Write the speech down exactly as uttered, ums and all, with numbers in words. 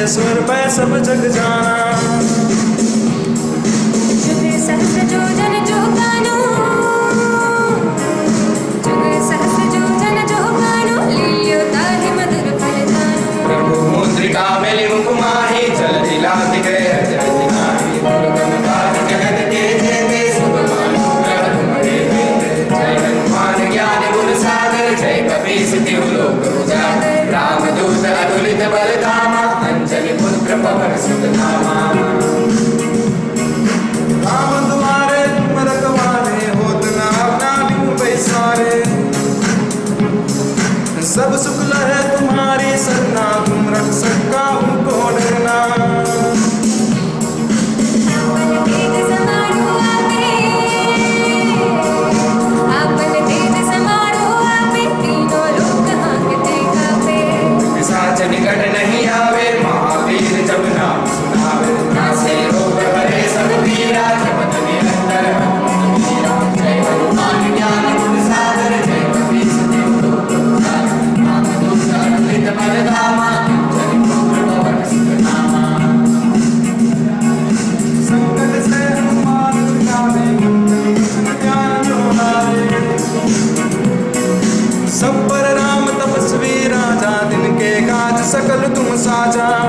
स्वर पै सब जग जाना। जुग सहस्र जो जन जो गानो, जुग सहस्र जो जन जो गानो, लील्यो ताहि मधुर फल जानो। प्रभु मुद्रिका मेलि मुख माहि, चल दिला दिखे जय दिनाहि। दुर्गम काज जगत के जेते, सब मानु ग्रह तुम्हारे बेटे। जय हनुमान ज्ञान गुण सागर, जय कपीस तिहु लोक उजागर। रामदूत अतुलित बल धामा, अंजनी पुत्र पवन सुत नामा। राम दुआरे तुम रखवारे, होत न अपना बिनु पैसारे। सब सुख लहे तुम्हारी सरना, तुम रक्षक काहू को डरना। आपन तेज समारो आपे, आपन तेज समारो आपे, तीनों लोक हांकते कापे। पिशाच निकट नहीं आवे, महावीर जब नाम सुनावे। नासे रोग हरे सब पीरा, जपत निरंतर हनुमत वीरा। जय हनुमान ज्ञान गुण सागर, जय कपीस तिहु लोक उजागर। रामदूत अतुलित बल धामा, अंजनी पुत्र पवन सुत नामा। संकट से हनुमान छुड़ावे, मंगल वचन ज्ञान जो लावे। सब पर राम तपस्वी राजा, दिन के काज सकल तुम साजा।